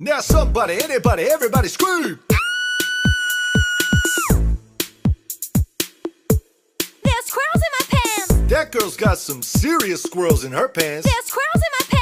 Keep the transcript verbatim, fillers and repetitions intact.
Now somebody, anybody, everybody scream! There's squirrels in my pants! That girl's got some serious squirrels in her pants. There's squirrels in my pants!